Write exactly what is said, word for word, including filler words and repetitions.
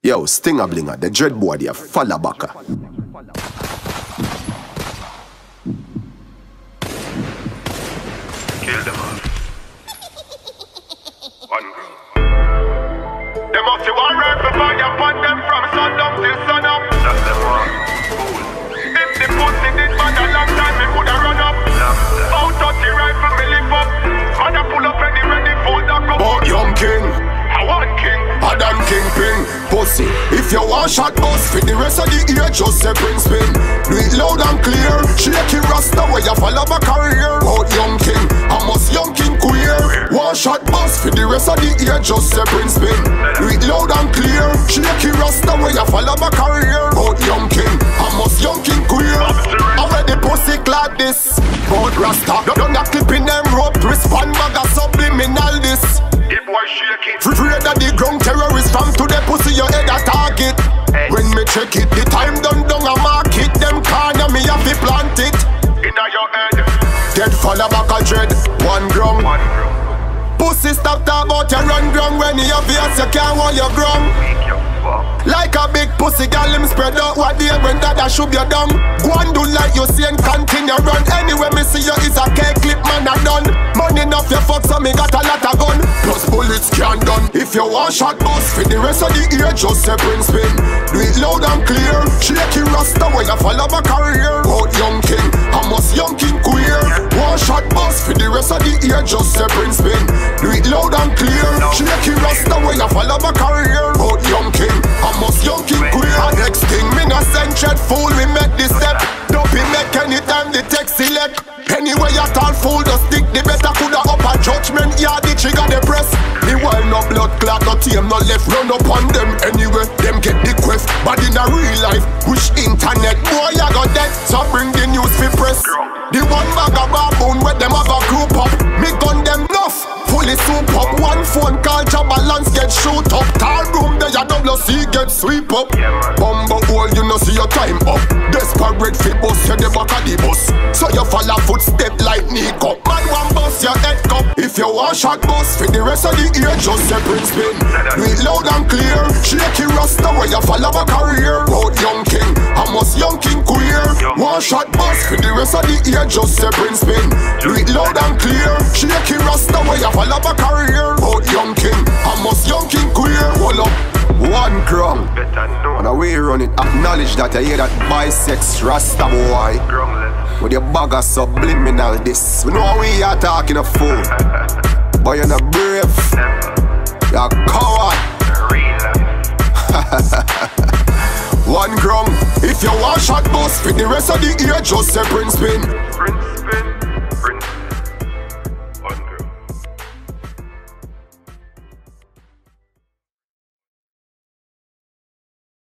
Yo, Stinger Blinger, the dread boy, the falla baka. Kill them all. One girl. They must be one rifle fire upon them from sundown till sunup. That's them one. Cool. If the pussy did bad a long time, me coulda run up. Out thirty rifle, me lift up. Mother pull up any ready for the cup. Oh, young king. I want king. Adam Kingpin, pussy. If you want shot bust for the rest of the year, just say Prince Pin. Do it loud and clear. Shake it rasta where you follow my career. Out young king, I must young king queer. One shot bust for the rest of the year, just say Prince Pin. Do it loud and clear. Shake it rasta where you follow my career. Out young king, I must young king queer. I wear the pussy clad this. Out rasta, don't not clipping them rope. Respond bag a subliminal this. The boy shake it. Afraid of the ground terrorists from to the pussy your head a target. Hey. When me check it, the time done down a market. Them corner me have to plant it. Inna your head. Dead follow back a dread, one gram. One girl. Pussy stop talk about your run ground. When you have face you can't hold your ground. Make your fuck. Like a big pussy girl him spread out. What day when dada shoot your down. Go and do like you see and continue run. Anyway me see you is a cake clip man a done. Money enough you fuck so me got a lot of gun. Plus bullets can't done. If you want shot bust for the rest of the year, just say Prince Pin. Do it loud and clear. Shake it rasta when you follow my career. Out young king, I must young king queer. One shot bust for the rest of the year, just say Prince Pin. Do it loud and clear. Shake it rasta when you follow my career. Out young king, I must young king queer. Next thing me no send chat fool, we make this step. Don't be make anytime the text select. Anyway you tall fool, just stick the better coulda up a judgment. Yeah, the trigger the press. The while no blood clot, no team no left. Run up on them anyway, them get the quest. But in a real life, which internet boy you got dead. So bring the news for press. The one bag of baboon where them have a group up. Me gun them enough, fully soup up. One phone call, job balance get shoot up. Tall room there, your double C get sweep up. Bumbo hole, you know see your time up. Desperate fit bus, you the back of the bus. So you follow footstep like Nico. Man one bus your head cup. If you want shot bus for the rest of the year, just say Prince Pin. Do it loud and clear. Shake it rasta where you follow my career. Out young king, I must young king queer. One shot bus for the rest of the year, just say Prince Pin. Do it loud and clear. Shake it rasta where you follow my career. Out young king, I must young king queer. Hold up, one gram. And away run it, acknowledge that I hear that bisex rasta boy. With your bag of subliminal this. We know we are talking a fool. But you're not brave. You're a coward. One gram. If you want shot bust for the rest of the year, just say Prince Pin.